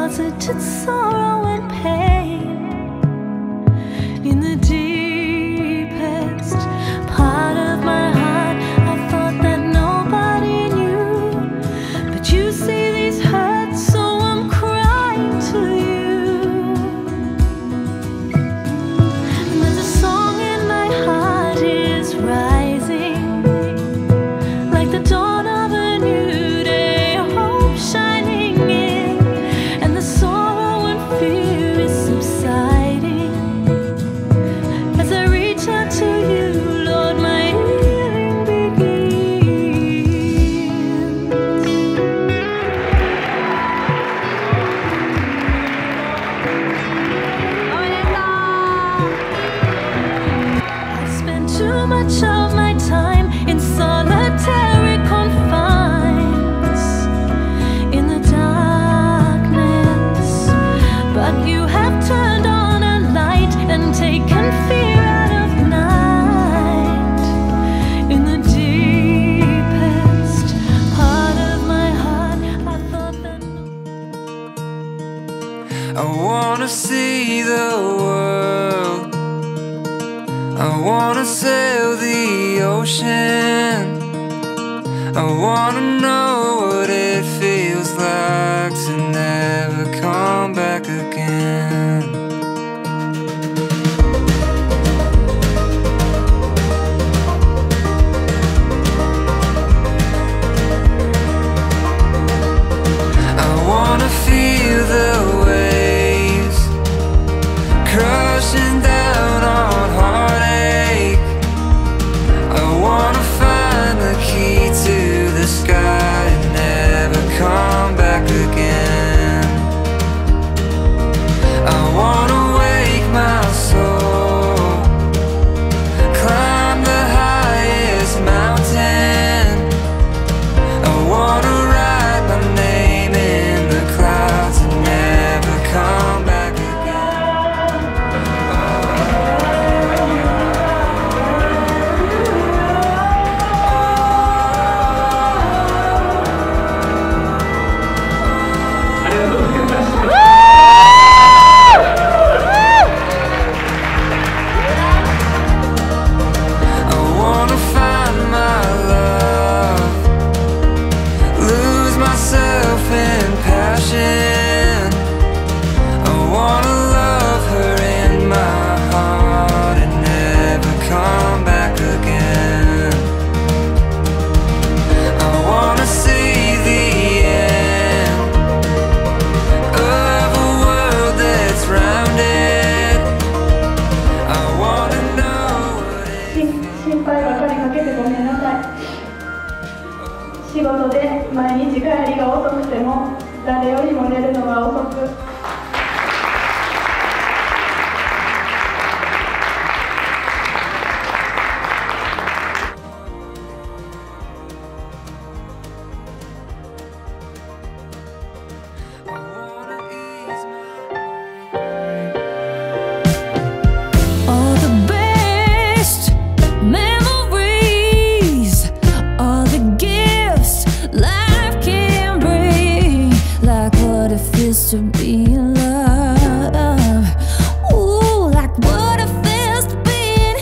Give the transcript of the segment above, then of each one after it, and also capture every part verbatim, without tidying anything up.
deposited sorrow and pain in the deepest part of my heart. I thought that nobody knew, but you see these hurts, so I'm crying to you. And there's a song in my heart is rising, like the dawn of a new day, hope shining in, and the sorrow and fear is subsiding. As I reach out to you, Lord, my healing begins. I've spent too much of my time in solitary confines, in the darkness, but you have turned on a light and taken fear out of night. In the deepest part of my heart, I thought that I wanna see the world, I wanna sail the ocean, I wanna know what it feels like to never come back again. I wanna feel the waves crashing down on heartache. I wanna find the key to the sky and never come back again. I wanna wake my soul, climb the highest mountain. I wanna write my name in the clouds and never come back again. I wanna find my love, lose myself in passion. I wanna love her in my heart and never come back again. I wanna see the end of a world that's rounded. I wanna know what it 心配ばかりかけてごめんなさい。仕事で毎日帰りが遅くても誰よりも寝るのが遅く、 I wanna ease my all the best memories, all the gifts life can bring, like what it feels to be in love. Ooh, like what it feels to be in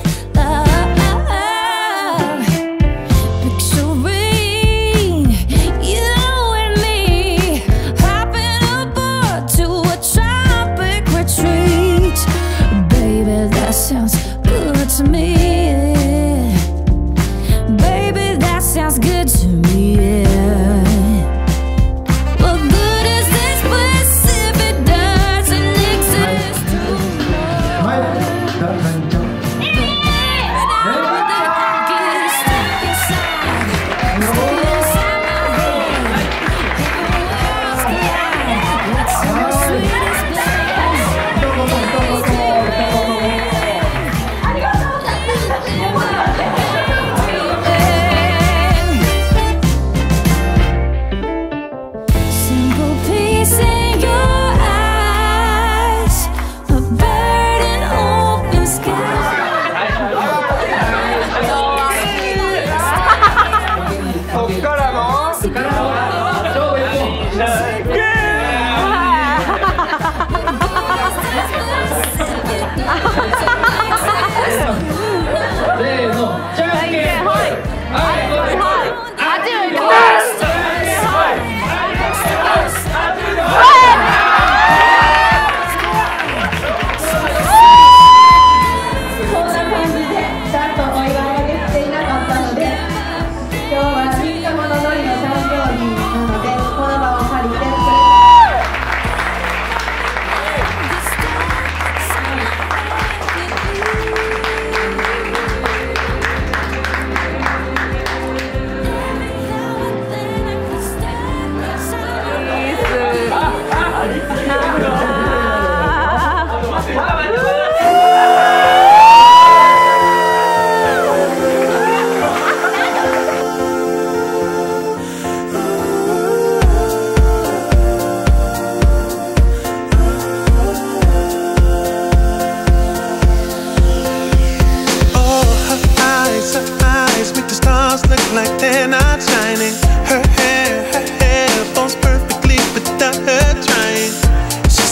love. Picturing you and me hopping aboard to a tropic retreat. Baby, that sounds good to me. Baby, that sounds good to me. Yeah. What good is this bliss if it doesn't exist tonight? Mike, that man jump. That I get stuck inside, stuck inside my head. Every world's collide. It's the sweetest bliss.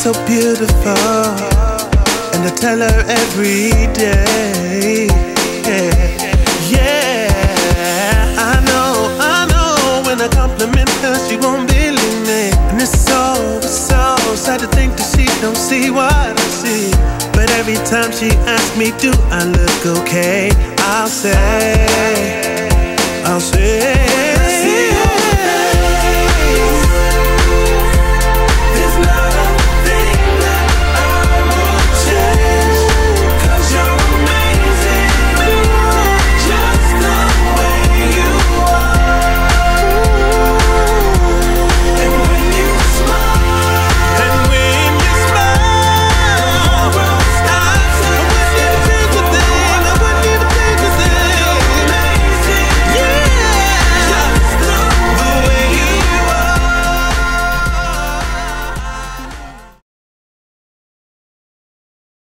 so beautiful, and I tell her every day. Yeah, yeah. I know, I know. When I compliment her, she won't believe me, and it's so, it's so sad to think that she don't see what I see. But every time she asks me, do I look okay? I'll say, I'll say.